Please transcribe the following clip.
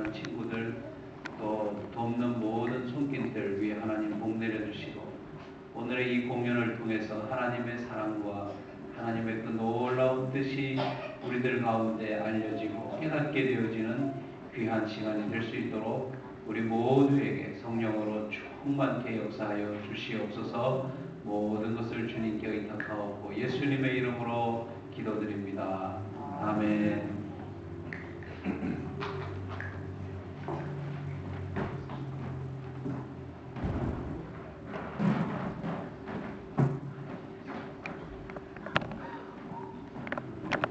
사랑하는 친구들, 또 돕는 모든 손길들 위에 하나님 복 내려주시고, 오늘의 이 공연을 통해서 하나님의 사랑과 하나님의 그 놀라운 뜻이 우리들 가운데 알려지고 깨닫게 되어지는 귀한 시간이 될 수 있도록 우리 모두에게 성령으로 충만케 역사하여 주시옵소서. 모든 것을 주님께 의탁하옵고 예수님의 이름으로 기도드립니다. 아멘.